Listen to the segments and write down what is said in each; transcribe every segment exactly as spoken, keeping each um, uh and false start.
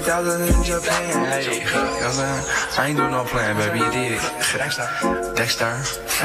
thousand in Japan. Hey, you know what I'm saying? I ain't do no plan, baby, you did it. Dexter. Dexter.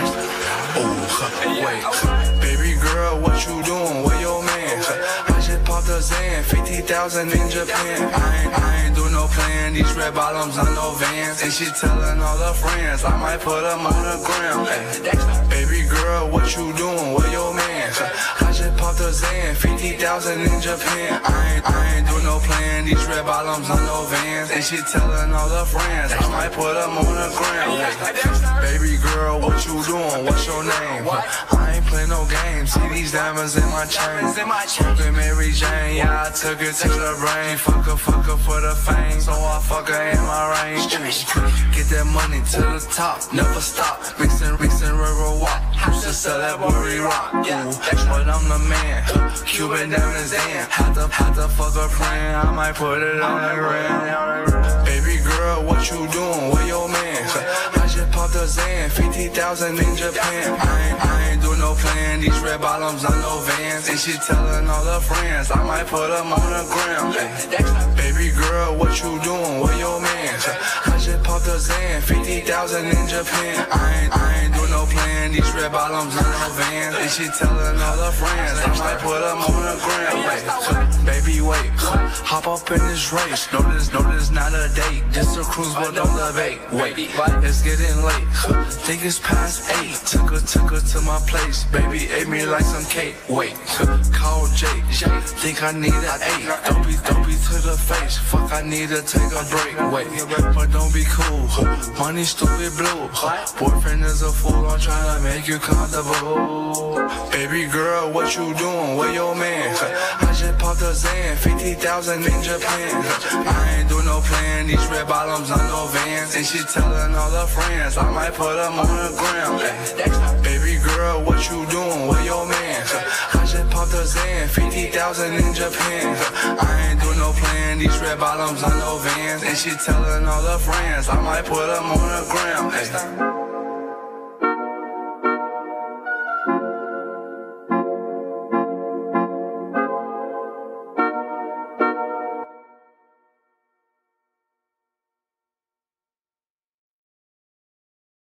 Oh, wait. Baby girl, what you doing? Where your man? I just popped a Zan, fifty thousand in Japan. I ain't, I ain't do no plan, these red bottoms on no Vans. And she telling all her friends, I might put them on the ground. Ay. Baby girl, what you doing? Where your man? I just popped a Zan, fifty thousand in Japan. I ain't, I ain't do no plan, these red bottoms on no Vans. And she telling all her friends, I might put them on the ground. Ay. Baby girl, what you doing? What's your name? I ain't play no games, see these diamonds in my chain. Smoking Mary Jane, yeah, I took it to the brain. Fuck her, fuck her for the fame, so I fuck her in my range. Get that money to the top, never stop. Mixin', mixin', river walk. Used to sell that worry rock. Ooh, but I'm the man. Cuban diamonds in. Had to, had to fuck her friend. I might put it on the ground. Baby girl, what you doing? Where your man? I just popped a Zan, fifty thousand in Japan. I ain't, I ain't do no plan. These red bottoms on no Vans. And she telling all her friends, I might put them on the ground. Ay. Baby girl, what you doing? Where your man? I just popped a Zan, fifty thousand in Japan. I ain't, I ain't do no plan. These red bottoms on no Vans. And she telling all her friends, I might put them on the ground. Ay. Baby, wait, hop up in this race. No, this, no, this not a date. Just a cruise, but don't debate. Wait, it's getting late. Think it's past eight. Took her, took her to my place. Baby ate me like some cake. Wait, call Jake. Think I need an eight. Don't be, don't be to the face. Fuck, I need to take a break. Wait, but don't be cool. Money stupid blue. Boyfriend is a fool. I'm trying to make you comfortable. Baby girl, what you doing? Where your man? I just popped a Zan, fifty thousand in Japan. I ain't do no plan. These red bottoms on no Vans. And she telling all her friends, I might put them on the ground. Ay. Baby girl, what you doing? Where your man? I just popped a Zan, fifty thousand in Japan. I ain't do no plan. These red bottoms on no Vans. And she telling all her friends, I might put them on the ground. Ay.